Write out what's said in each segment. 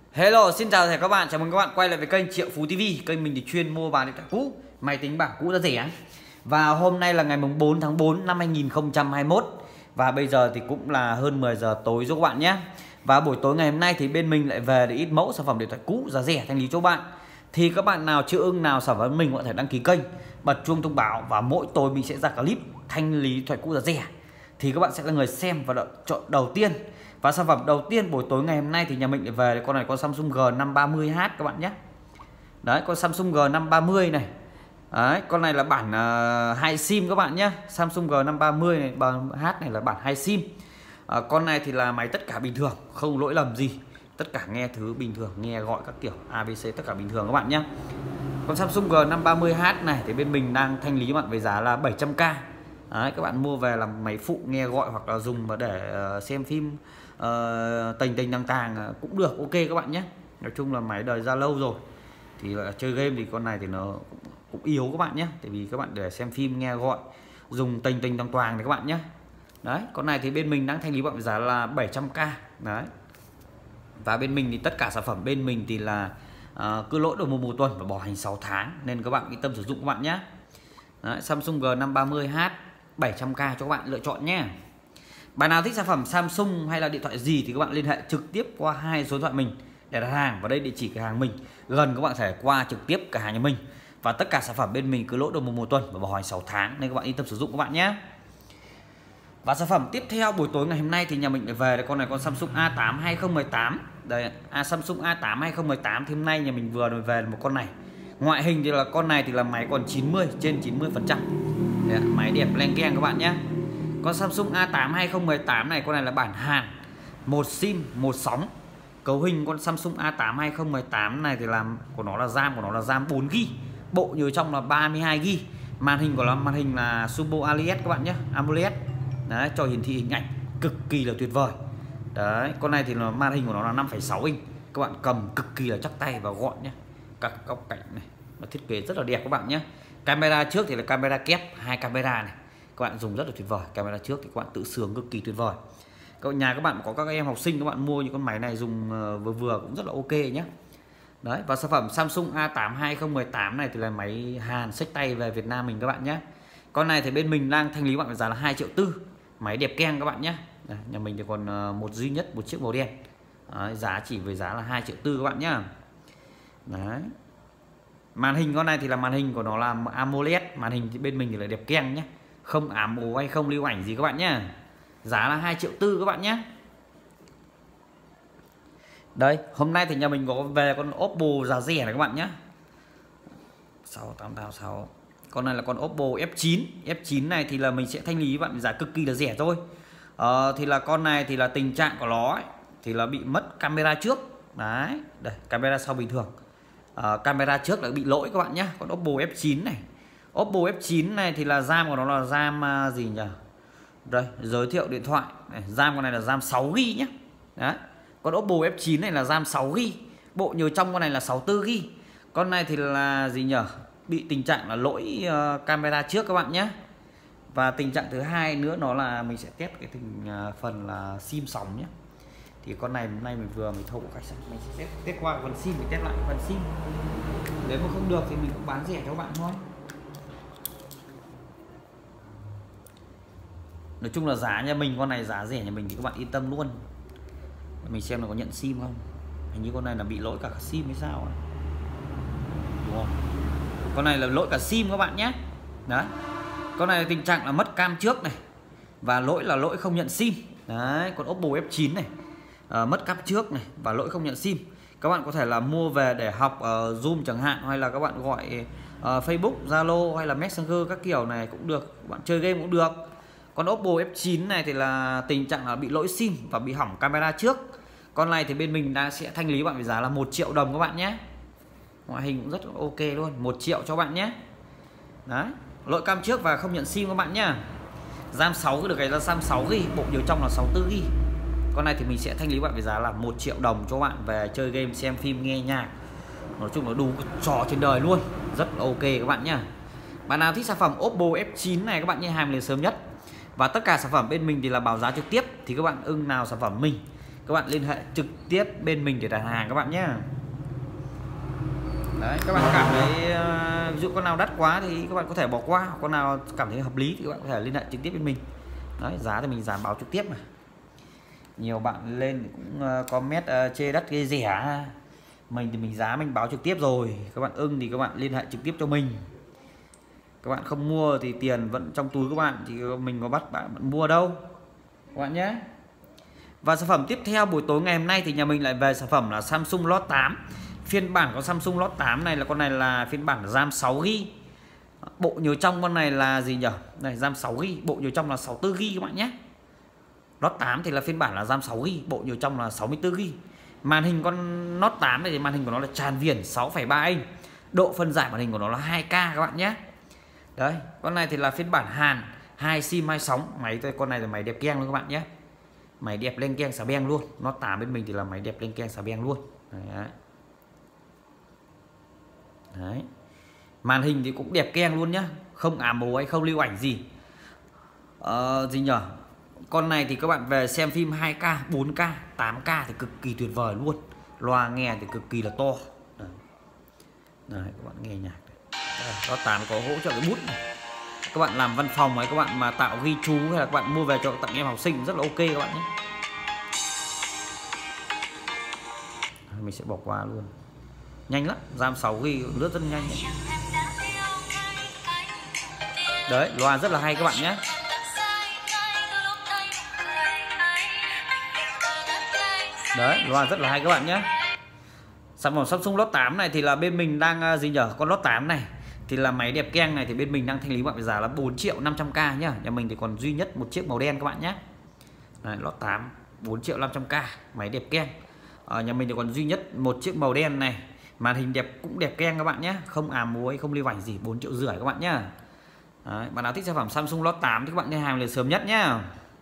Hello, xin chào các bạn, chào mừng các bạn quay lại với kênh Triệu Phú TV. Kênh mình thì chuyên mua bán điện thoại cũ, máy tính bảng cũ giá rẻ. Và hôm nay là ngày 4 tháng 4 năm 2021. Và bây giờ thì cũng là hơn 10 giờ tối rồi các bạn nhé. Và buổi tối ngày hôm nay thì bên mình lại về để ít mẫu sản phẩm điện thoại cũ giá rẻ thanh lý cho bạn. Thì các bạn nào chưa ưng nào sản phẩm mình có thể đăng ký kênh, bật chuông thông báo, và mỗi tối mình sẽ ra clip thanh lý điện thoại cũ giá rẻ. Thì các bạn sẽ là người xem và chọn đầu tiên. Và sản phẩm đầu tiên buổi tối ngày hôm nay thì nhà mình lại về con này, con Samsung G530H các bạn nhé. Đấy, con Samsung G530 này. Đấy, con này là bản 2 sim các bạn nhé. Samsung G530 này, bản H này là bản 2 sim. Con này thì là máy tất cả bình thường, không lỗi lầm gì. Tất cả nghe thứ bình thường, nghe gọi các kiểu ABC tất cả bình thường các bạn nhé. Con Samsung G530H này thì bên mình đang thanh lý các bạn với giá là 700k. Đấy, các bạn mua về làm máy phụ nghe gọi hoặc là dùng mà để xem phim tành tàng tàng cũng được, ok các bạn nhé. Nói chung là máy đời ra lâu rồi, thì là chơi game thì con này thì nó cũng yếu các bạn nhé, tại vì các bạn để xem phim nghe gọi dùng tành tàng toàn thì các bạn nhé. Đấy, con này thì bên mình đang thanh lý bạn với giá là 700k. Đấy, và bên mình thì tất cả sản phẩm bên mình thì là cứ lỗi đầu một tuần và bảo hành 6 tháng, nên các bạn yên tâm sử dụng các bạn nhé. Đấy, Samsung G530H 700k cho các bạn lựa chọn nhé. Bạn nào thích sản phẩm Samsung hay là điện thoại gì thì các bạn liên hệ trực tiếp qua hai số điện thoại mình để đặt hàng. Và đây địa chỉ cửa hàng mình, gần các bạn thể qua trực tiếp cửa hàng nhà mình. Và tất cả sản phẩm bên mình cứ lỗi đầu một tuần và bảo hành 6 tháng, nên các bạn yên tâm sử dụng các bạn nhé. Và sản phẩm tiếp theo buổi tối ngày hôm nay thì nhà mình lại về là con này, con Samsung A8 2018. Đây, Samsung A8 2018 thì hôm nay nhà mình vừa về một con này. Ngoại hình thì là con này thì là máy còn 90 trên 90%. Đấy, máy đẹp len keng các bạn nhé. Con Samsung A8 2018 này, con này là bản Hàn, một sim một sóng. Cấu hình con Samsung A8 2018 này thì làm của nó là RAM RAM 4GB, bộ nhớ trong là 32GB. Màn hình của nó màn hình là Super AMOLED các bạn nhé, AMOLED. Đấy, cho hiển thị hình ảnh cực kỳ là tuyệt vời. Đấy, con này thì nó màn hình của nó là 5,6 inch. Các bạn cầm cực kỳ là chắc tay và gọn nhé. Các góc cạnh này nó thiết kế rất là đẹp các bạn nhé. Camera trước thì là camera kép, hai camera này các bạn dùng rất là tuyệt vời. Camera trước thì các bạn tự sướng cực kỳ tuyệt vời. Các nhà các bạn có các em học sinh, các bạn mua những con máy này dùng vừa vừa cũng rất là ok nhé. Đấy, và sản phẩm Samsung A8 2018 này thì là máy Hàn xách tay về Việt Nam mình các bạn nhé. Con này thì bên mình đang thanh lý bạn với giá là 2,4 triệu. Máy đẹp keng các bạn nhé. Đây, nhà mình thì còn một duy nhất, một chiếc màu đen. Đấy, giá chỉ với giá là 2,4 triệu các bạn nhé. Đấy, màn hình con này thì là màn hình của nó là AMOLED. Màn hình thì bên mình thì là đẹp keng nhé, không ám ố hay không lưu ảnh gì các bạn nhé. Giá là 2,4 triệu các bạn nhé. Đây, hôm nay thì nhà mình có về con Oppo giá rẻ này các bạn nhé. 6886. Con này là con Oppo F9. F9 này thì là mình sẽ thanh lý bạn giá cực kỳ là rẻ thôi. Thì là con này thì là tình trạng của nó ấy, thì là bị mất camera trước. Đấy, đây, camera sau bình thường. Camera trước là bị lỗi các bạn nhé. Con Oppo F9 này, Oppo F9 này thì là RAM của nó là RAM gì nhỉ? Đây, giới thiệu điện thoại này, RAM con này là RAM 6GB nhé. Đấy, con Oppo F9 này là RAM 6GB, bộ nhớ trong con này là 64GB. Con này thì là gì nhỉ? Bị tình trạng là lỗi camera trước các bạn nhé. Và tình trạng thứ hai nữa nó là mình sẽ test cái phần là sim sóng nhé. Thì con này hôm nay mình vừa mới thâu khách sạn, mình sẽ test qua phần sim, mình test lại phần sim. Nếu mà không được thì mình cũng bán rẻ cho các bạn thôi. Nói chung là giá nhà mình, con này giá rẻ nhà mình thì các bạn yên tâm luôn. Mình xem là có nhận sim không. Hình như con này là bị lỗi cả sim hay sao à? Đúng không? Con này là lỗi cả sim các bạn nhé. Đấy, con này là tình trạng là mất cam trước này, và lỗi là lỗi không nhận sim. Đấy, con Oppo F9 này mất cam trước này và lỗi không nhận sim. Các bạn có thể là mua về để học Zoom chẳng hạn, hay là các bạn gọi Facebook, Zalo hay là Messenger các kiểu này cũng được, các bạn chơi game cũng được. Con Oppo F9 này thì là tình trạng là bị lỗi sim và bị hỏng camera trước. Con này thì bên mình sẽ thanh lý bạn với giá là 1 triệu đồng các bạn nhé. Ngoại hình cũng rất ok luôn, 1 triệu cho bạn nhé. Đấy, lỗi cam trước và không nhận sim các bạn nhé. RAM 6 được cái là RAM 6GB, bộ nhớ trong là 64GB. Con này thì mình sẽ thanh lý bạn với giá là 1 triệu đồng cho bạn về chơi game, xem phim, nghe nhạc. Nói chung là đủ trò trên đời luôn, rất ok các bạn nhé. Bạn nào thích sản phẩm Oppo F9 này các bạn nhé, hàng lên sớm nhất. Và tất cả sản phẩm bên mình thì là báo giá trực tiếp, thì các bạn ưng nào sản phẩm mình các bạn liên hệ trực tiếp bên mình để đặt hàng các bạn nhé. Đấy, các bạn cảm thấy ví dụ con nào đắt quá thì các bạn có thể bỏ qua, con nào cảm thấy hợp lý thì các bạn có thể liên hệ trực tiếp với mình. Đấy, giá thì mình giảm báo trực tiếp mà. Nhiều bạn lên cũng comment chê đắt ghê rẻ. Mình thì mình giá mình báo trực tiếp rồi. Các bạn ưng thì các bạn liên hệ trực tiếp cho mình. Các bạn không mua thì tiền vẫn trong túi các bạn thì mình có bắt bạn mua đâu các bạn nhé. Và sản phẩm tiếp theo buổi tối ngày hôm nay thì nhà mình lại về sản phẩm là Samsung Note 8. Phiên bản của Samsung Note 8 này là con này là phiên bản RAM 6GB. Bộ nhớ trong con này là gì nhỉ? Này, RAM 6GB, bộ nhớ trong là 64GB các bạn nhé. Note 8 thì là phiên bản là RAM 6GB, bộ nhớ trong là 64GB. Màn hình con Note 8 này thì màn hình của nó là tràn viền 6,3 inch. Độ phân giải màn hình của nó là 2K các bạn nhé. Đấy, con này thì là phiên bản Hàn, 2 sim 2 sóng. Máy con này là máy đẹp keng luôn các bạn nhé. Máy đẹp lên keng xà beng luôn. Note 8 bên mình thì là máy đẹp lên keng xà beng luôn. Đấy. Đấy. Màn hình thì cũng đẹp keng luôn nhá, không ảm màu hay không lưu ảnh gì. Gì nhở? Con này thì các bạn về xem phim 2K, 4K, 8K thì cực kỳ tuyệt vời luôn. Loa nghe thì cực kỳ là to. Đấy, đấy các bạn nghe nhạc. Đó 8 có hỗ trợ cái bút này. Các bạn làm văn phòng hay các bạn mà tạo ghi chú hay là các bạn mua về cho tặng em học sinh rất là ok các bạn nhé. Mình sẽ bỏ qua luôn. Nhanh lắm, RAM 6GB lướt rất nhanh. Đấy, loa rất là hay các bạn nhé. Đấy, loa rất là hay các bạn nhé. Sản phẩm Samsung Note 8 này thì là bên mình đang gì nhở? Con Note 8 này thì là máy đẹp keng này thì bên mình đang thanh lý bạn với giá là 4.500.000 nhá. Nhà mình thì còn duy nhất một chiếc màu đen các bạn nhé. Đấy, Note 8 4.500.000 máy đẹp keng. Nhà mình thì còn duy nhất một chiếc màu đen này. Màn hình đẹp cũng đẹp keng các bạn nhé, không ảm muối, không lưu ảnh gì, 4,5 triệu các bạn nhé. Đấy, bạn nào thích sản phẩm Samsung Note 8 thì các bạn liên hàng liền sớm nhất nhé.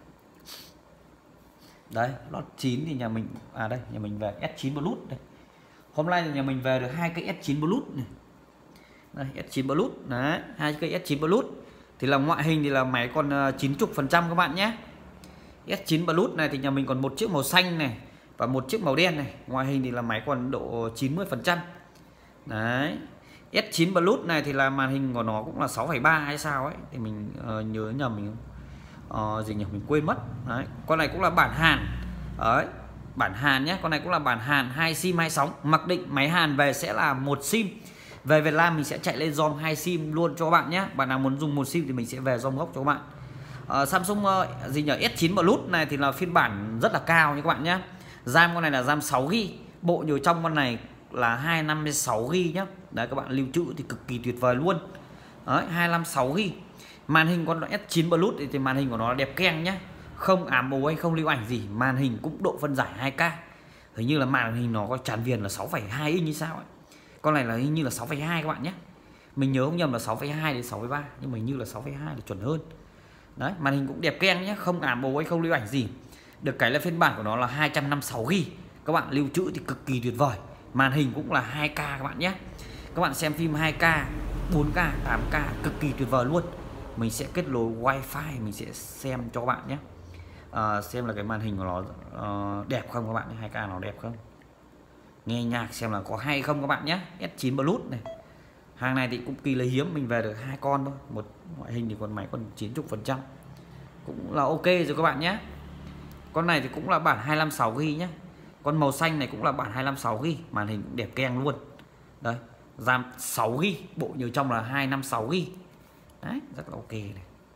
Đấy, Note 9 thì nhà mình đây, nhà mình về S9 Plus đây. Hôm nay thì nhà mình về được 2 cây S9 Plus này. Đây, S9 Plus, đấy, 2 cây S9 Plus. Thì là ngoại hình thì là máy còn 90% các bạn nhé. S9 Plus này thì nhà mình còn một chiếc màu xanh này và một chiếc màu đen này. Ngoại hình thì là máy còn độ 90%. Đấy. S9 Plus này thì là màn hình của nó cũng là 6,3 hay sao ấy thì mình nhớ nhầm mình gì nhỉ, mình quên mất. Đấy, con này cũng là bản Hàn. Đấy, bản Hàn nhé, con này cũng là bản Hàn, 2 sim 2 sóng. Mặc định máy Hàn về sẽ là một sim. Về Việt Nam mình sẽ chạy lên ROM 2 sim luôn cho các bạn nhé. Bạn nào muốn dùng một sim thì mình sẽ về ROM gốc cho các bạn. Samsung gì nhỉ, S9 Plus này thì là phiên bản rất là cao nha các bạn nhé. RAM con này là RAM 6GB, bộ nhớ trong con này là 256GB nhé. Đấy, các bạn lưu trữ thì cực kỳ tuyệt vời luôn. Đấy, 256GB. Màn hình con S9 Plus thì màn hình của nó là đẹp keng nhé, không ảm màu hay không lưu ảnh gì. Màn hình cũng độ phân giải 2K. Hình như là màn hình nó có tràn viền là 6,2 inch như sao ấy. Con này là hình như là 6,2 các bạn nhé. Mình nhớ không nhầm là 6,2 đến 6,3, nhưng mà hình như là 6,2 là chuẩn hơn. Đấy, màn hình cũng đẹp keng nhé, không ảm màu hay không lưu ảnh gì. Được cái là phiên bản của nó là 256GB. Các bạn lưu trữ thì cực kỳ tuyệt vời. Màn hình cũng là 2K các bạn nhé. Các bạn xem phim 2K, 4K, 8K cực kỳ tuyệt vời luôn. Mình sẽ kết nối wifi, mình sẽ xem cho các bạn nhé. Xem là cái màn hình của nó đẹp không các bạn, 2K nó đẹp không. Nghe nhạc xem là có hay không các bạn nhé. S9 Plus này, hàng này thì cũng kỳ là hiếm, mình về được 2 con thôi. Một ngoại hình thì còn máy còn 90%, cũng là ok rồi các bạn nhé. Con này thì cũng là bản 256GB nhé. Con màu xanh này cũng là bản 256GB, màn hình cũng đẹp keng luôn. Đây, RAM 6GB, bộ nhớ trong là 256GB. Đấy, rất là ok này.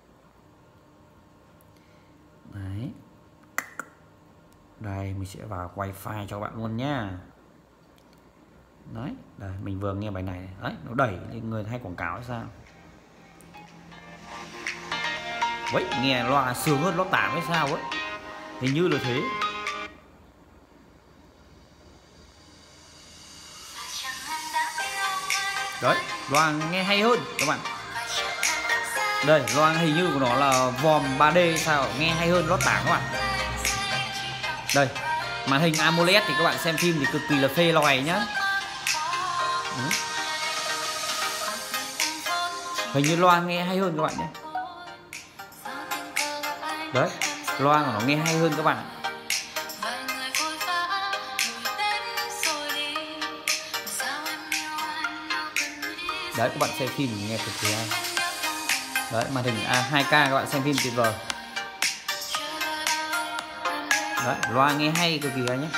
Đấy. Đây, mình sẽ vào wifi cho các bạn luôn nhá. Đấy, đây, mình vừa nghe bài này. Đấy, nó đẩy, người hay quảng cáo hay sao. Vậy, nghe loa sướng hơn Note 8 hay sao ấy. Hình như là thế. Đấy, loa nghe hay hơn các bạn. Đây, loa hình như của nó là vòm 3D sao, nghe hay hơn Note 8 các bạn. Đây, màn hình AMOLED thì các bạn xem phim thì cực kỳ là phê loài nhá. Hình như loa nghe hay hơn các bạn nhé. Đấy, loa của nó nghe hay hơn các bạn. Đấy, các bạn xem phim nghe cực kỳ hay. Đấy, màn hình 2K các bạn xem phim tuyệt vời. Đấy, loa nghe hay cực kỳ hay nhé.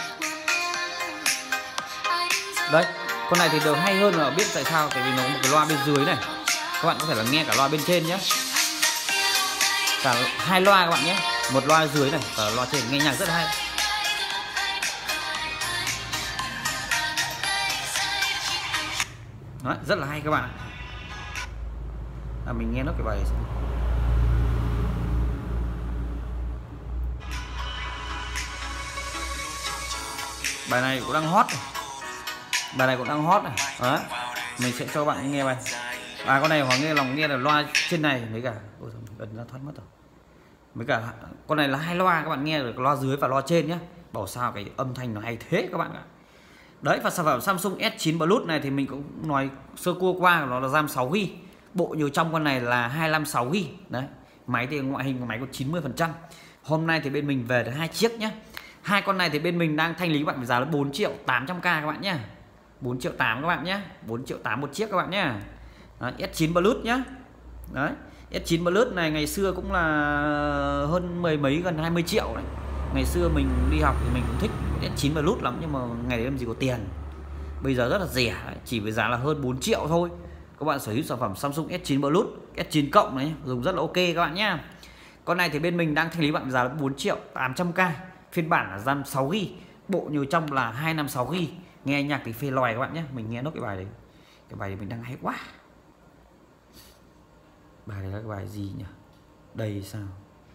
Đấy, con này thì được hay hơn là biết tại sao, tại vì nó có một cái loa bên dưới này. Các bạn có thể là nghe cả loa bên trên nhé. Cả hai loa các bạn nhé, một loa dưới này và loa trên, nghe nhạc rất hay. Đấy, rất là hay các bạn ạ. Mình nghe nó cái bài này. Bài này cũng đang hot này. Bài này cũng đang hot này. Đó. Mình sẽ cho bạn nghe bài. Con này Hoàng nghe lòng nghe là loa trên này mấy cả. Ôi gần ra thoát mất rồi. Mấy cả con này là hai loa, các bạn nghe được loa dưới và loa trên nhé. Bảo sao cái âm thanh nó hay thế các bạn ạ. Đấy, và sản phẩm Samsung S9 Plus này thì mình cũng nói sơ cua qua, nó là RAM 6GB. Bộ nhớ trong con này là 256GB. Đấy. Máy thì ngoại hình của máy có 90%. Hôm nay thì bên mình về được 2 chiếc nhé. Hai con này thì bên mình đang thanh lý các bạn với giá là 4.800.000 các bạn nhé. 4.800.000 các bạn nhé. 4.800.000 một chiếc các bạn nhé. Đấy, S9 Plus nhé. Đấy, S9 Plus này ngày xưa cũng là hơn mười mấy, gần 20 triệu đấy. Ngày xưa mình đi học thì mình cũng thích S9 Plus lắm, nhưng mà ngày đấy làm gì có tiền. Bây giờ rất là rẻ, chỉ với giá là hơn 4 triệu thôi. Các bạn sở hữu sản phẩm Samsung S9 Plus, S9 cộng này dùng rất là ok các bạn nhé. Con này thì bên mình đang thanh lý bạn giá là 4.800.000. Phiên bản là RAM 6GB, bộ nhớ trong là 256GB. Nghe nhạc thì phê loài các bạn nhé. Mình nghe nốt cái bài đấy. Cái bài đấy mình đang hay quá. Bài này là cái bài gì nhỉ? Đây sao?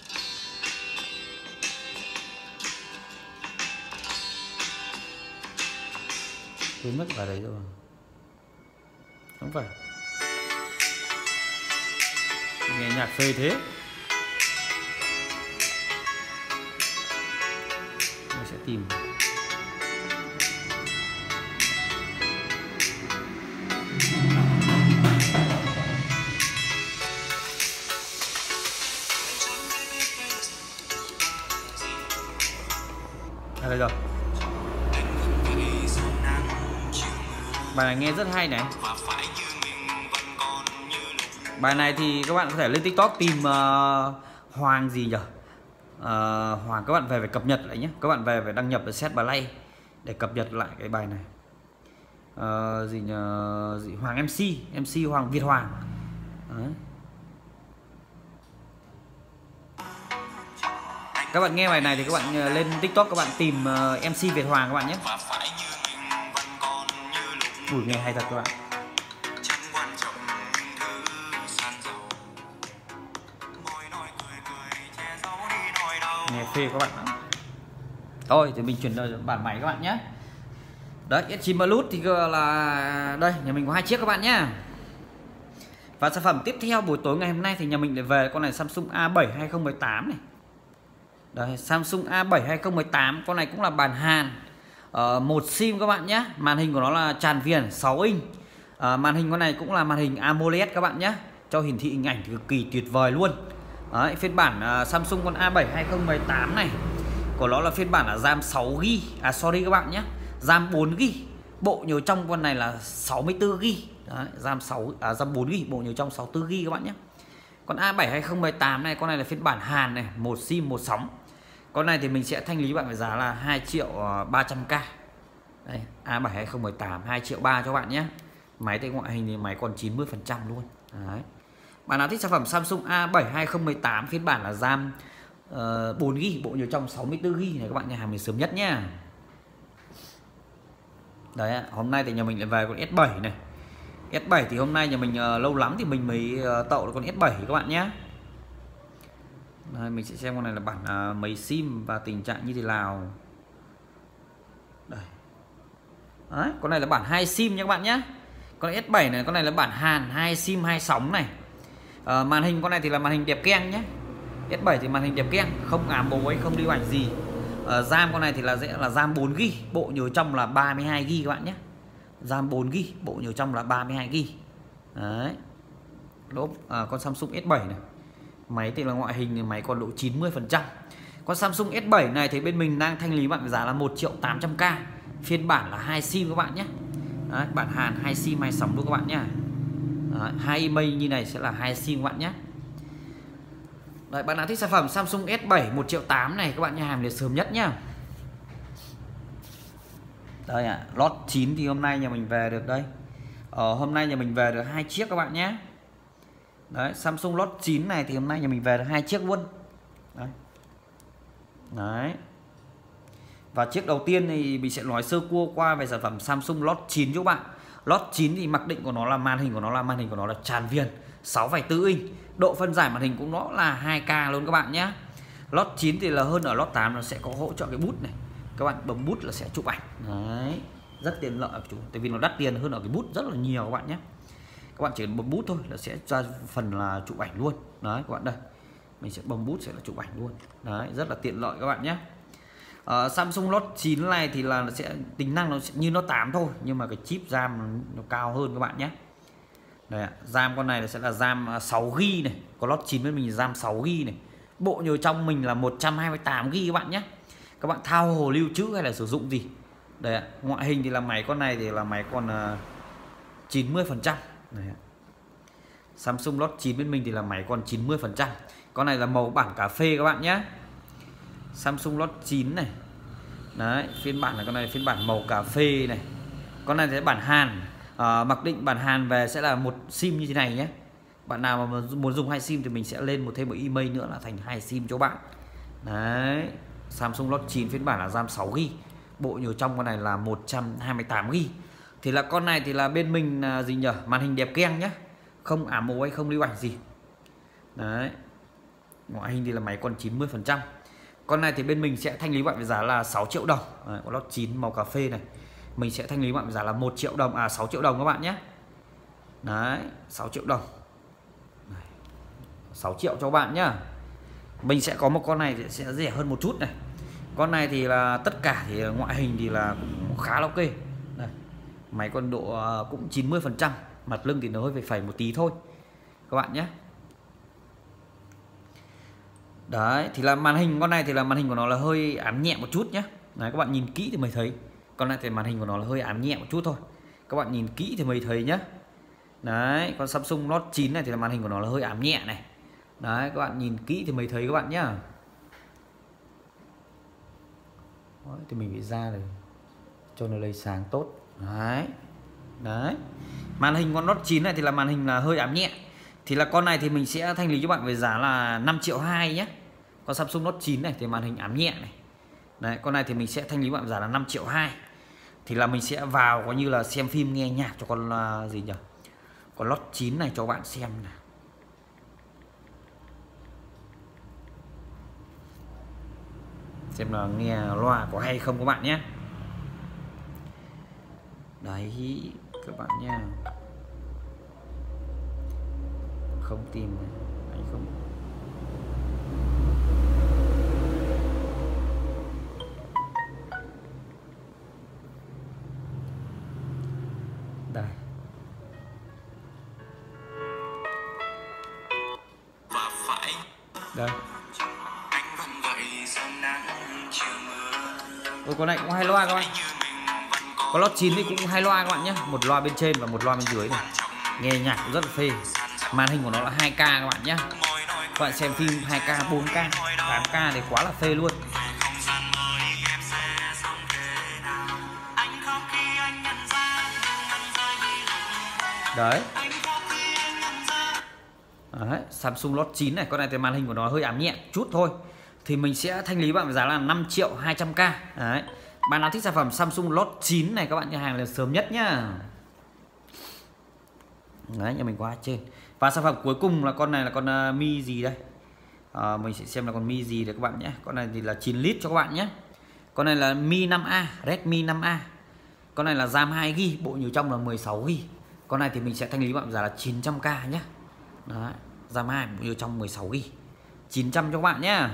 Quên mất bài đấy rồi. Không phải. Nghe nhạc phê thế. Mình sẽ tìm. Đây rồi. Bài này nghe rất hay này. Bài này thì các bạn có thể lên TikTok tìm Hoàng gì nhỉ? Hoàng, các bạn về phải cập nhật lại nhé. Các bạn về phải đăng nhập vào set play để cập nhật lại cái bài này. Gì nhỉ? Hoàng MC Hoàng Việt Hoàng. Đấy. Các bạn nghe bài này thì các bạn lên TikTok các bạn tìm MC Việt Hoàng các bạn nhé. Ui, nghe hay thật các bạn. Nghe phê các bạn. Thôi thì mình chuyển đổi bản máy các bạn nhé. Đấy, S9 Plus thì là đây, nhà mình có 2 chiếc các bạn nhé. Và sản phẩm tiếp theo buổi tối ngày hôm nay thì nhà mình lại về con này Samsung A7 2018 này. Đấy, Samsung A7 2018, con này cũng là bản Hàn. Một sim các bạn nhé. Màn hình của nó là tràn viền 6 inch. Màn hình con này cũng là màn hình AMOLED các bạn nhé, cho hiển thị hình ảnh cực kỳ tuyệt vời luôn. Đấy, phiên bản Samsung con A7 2018 này của nó là phiên bản là RAM 6GB. Sorry các bạn nhé, RAM 4GB. Bộ nhớ trong con này là 64GB. Đấy, RAM 4GB, bộ nhớ trong 64GB các bạn nhé. Còn A7 2018 này, con này là phiên bản Hàn này, một sim một sóng. Con này thì mình sẽ thanh lý bạn với giá là 2.300.000. Đây, A7 2018 2.300.000 cho bạn nhé. Máy thì ngoại hình thì máy còn 90% luôn. Đấy. Bạn nào thích sản phẩm Samsung A7 2018 phiên bản là RAM 4GB, bộ nhớ trong 64GB này các bạn nhà hàng mình sớm nhất nhé. Đấy, hôm nay thì nhà mình lại về con S7 này. S7 thì hôm nay nhà mình lâu lắm thì mình mới tậu được con S7 các bạn nhé. Đây, mình sẽ xem con này là bản mấy sim và tình trạng như thế nào. Đây. Đấy, con này là bản 2 sim nha các bạn nhé. Con S7 này, con này là bản Hàn 2 sim 2 sóng này. Màn hình con này thì là màn hình đẹp keng nhé. S7 thì màn hình đẹp keng, không ám bố ấy, không lưu ảnh gì. RAM con này thì là RAM 4GB, bộ nhớ trong là 32GB các bạn nhé. RAM 4GB, bộ nhớ trong là 32GB. Đấy. Lốp con Samsung S7 này. Máy thì là ngoại hình thì máy còn độ 90%. Con Samsung S7 này thì bên mình đang thanh lý bạn giá là 1.800.000. Phiên bản là 2 sim các bạn nhé. Đấy, bản Hàn 2 sim 2 sóng luôn các bạn nhé. 2 email như này sẽ là 2 sim các bạn nhé. Đấy, bạn nào thích sản phẩm Samsung S7 1.8 triệu này các bạn nha, hàng đến sớm nhất nhá. Đây ạ, lót 9 thì hôm nay nhà mình về được đây. Hôm nay nhà mình về được 2 chiếc các bạn nhé. Đấy, Samsung lót 9 này thì hôm nay nhà mình về được 2 chiếc luôn. Đấy. Đấy. Và chiếc đầu tiên thì mình sẽ nói sơ qua về sản phẩm Samsung lót 9 cho các bạn. Lót 9 thì mặc định của nó là màn hình của nó là tràn viền 6,4 inch. Độ phân giải màn hình cũng nó là 2K luôn các bạn nhé. Lót 9 thì là hơn ở lót 8, nó sẽ có hỗ trợ cái bút này. Các bạn bấm bút là sẽ chụp ảnh. Đấy, rất tiện lợi chủ, tại vì nó đắt tiền hơn ở cái bút rất là nhiều các bạn nhé. Các bạn chỉ cần bấm bút thôi là sẽ ra phần là chụp ảnh luôn. Đấy các bạn, đây mình sẽ bấm bút sẽ là chụp ảnh luôn. Đấy, rất là tiện lợi các bạn nhé. Samsung lót 9 này thì là nó sẽ tính năng nó sẽ như nó 8 thôi, nhưng mà cái chip RAM nó cao hơn các bạn nhé. Đây, RAM con này sẽ là RAM 6GB này, có lót 9 với mình RAM 6GB này. Bộ nhớ trong mình là 128GB các bạn nhé. Các bạn thao hồ lưu trữ hay là sử dụng gì. Đây, ngoại hình thì là máy con này thì là máy còn 90%. Đây, Samsung lót 9 bên mình thì là máy còn 90%. Con này là màu bản cà phê các bạn nhé. Samsung lót 9 này. Đấy, phiên bản là con này phiên bản màu cà phê này. Con này sẽ bản Hàn. Mặc định bản Hàn về sẽ là một sim như thế này nhé. Bạn nào mà muốn dùng 2 sim thì mình sẽ lên thêm một email nữa là thành 2 sim cho bạn. Đấy, Samsung lót 9 phiên bản là RAM 6GB. Bộ nhớ trong con này là 128GB. Thì là con này thì là bên mình gì nhỉ? Màn hình đẹp keng nhé, không ả mồ hay không lưu ảnh gì. Đấy, ngoại hình thì là máy còn 90%. Con này thì bên mình sẽ thanh lý bạn với giá là 6 triệu đồng. Đấy, con lót 9 màu cà phê này mình sẽ thanh lý bạn với giá là 1 triệu đồng, 6 triệu đồng các bạn nhé. Đấy, 6 triệu đồng. 6 triệu cho bạn nhá. Mình sẽ có một con này thì sẽ rẻ hơn một chút này. Con này thì là tất cả thì ngoại hình thì là cũng khá là ok. Đây, máy còn độ cũng 90%, mặt lưng thì nó hơi phẩy một tí thôi các bạn nhé. Đấy, thì là màn hình con này thì là màn hình của nó là hơi ám nhẹ một chút nhé. Đấy, các bạn nhìn kỹ thì mới thấy. Con này thì màn hình của nó là hơi ám nhẹ một chút thôi. Các bạn nhìn kỹ thì mới thấy nhé. Đấy, con Samsung Note 9 này thì là màn hình của nó là hơi ám nhẹ này. Đấy, các bạn nhìn kỹ thì mới thấy các bạn nhá. Đấy, thì mình phải ra rồi cho nó lấy sáng tốt. Đấy. Đấy. Màn hình con Note 9 này thì là màn hình là hơi ám nhẹ. Thì là con này thì mình sẽ thanh lý cho bạn với giá là 5,2 triệu nhé. Con Samsung Note 9 này thì màn hình ám nhẹ này. Đấy, con này thì mình sẽ thanh lý bạn giá là 5,2 triệu. Thì là mình sẽ vào coi như là xem phim nghe nhạc cho con gì nhỉ? Con Note 9 này cho bạn xem này. Xem là nghe loa có hay không các bạn nhé. Đấy các bạn nha. Không tìm này không. Đây. Đây. Con này cũng hai loa các bạn. Con Note 9 thì cũng hai loa các bạn nhé, một loa bên trên và một loa bên dưới này. Nghe nhạc cũng rất là phê. Màn hình của nó là 2K các bạn nhé. Các bạn xem phim 2K, 4K, 8K thì quá là phê luôn. Đấy. Đấy, Samsung Note 9 này, con này thì màn hình của nó hơi ám nhẹ chút thôi. Thì mình sẽ thanh lý bạn với giá là 5,2 triệu. Đấy. Bạn nào thích sản phẩm Samsung Note 9 này các bạn nhận hàng là sớm nhất nhá. Đấy, nhà mình có hai trên. Và sản phẩm cuối cùng là con này là con Mi gì đây? Mình sẽ xem là con Mi gì đấy các bạn nhé. Con này thì là 9 lít cho các bạn nhé. Con này là Mi 5A, Redmi 5A. Con này là RAM 2GB, bộ nhớ trong là 16GB. Con này thì mình sẽ thanh lý bạn giá là 900k nhé. Đấy, RAM 2, bộ nhớ trong 16GB. 900 cho các bạn nhé.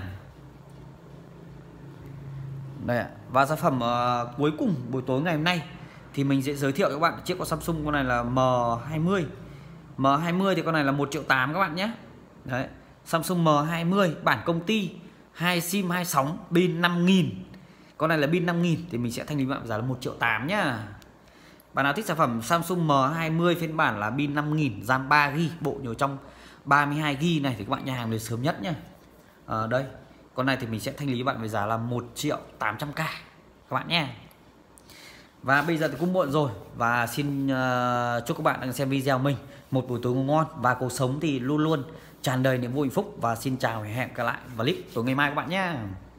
Đây ạ. Và sản phẩm cuối cùng buổi tối ngày hôm nay thì mình sẽ giới thiệu cho các bạn chiếc con Samsung con này là M20. M20 thì con này là 1,8 triệu các bạn nhé. Đấy, Samsung M20 bản công ty, 2 sim 2 sóng, pin 5000. Con này là pin 5000 thì mình sẽ thanh lý bạn giá là 1,8 triệu nhá. Bạn nào thích sản phẩm Samsung M20 phiên bản là pin 5000, RAM 3GB, bộ nhớ trong 32GB này thì các bạn nhà hàng đến sớm nhất nhá. Đây, con này thì mình sẽ thanh lý bạn với giá là 1.800.000 các bạn nhé. Và bây giờ thì cũng muộn rồi, và xin chúc các bạn đang xem video mình một buổi tối ngủ ngon và cuộc sống thì luôn luôn tràn đầy niềm vui hạnh phúc. Và xin chào và hẹn gặp lại vào clip tối ngày mai các bạn nhé.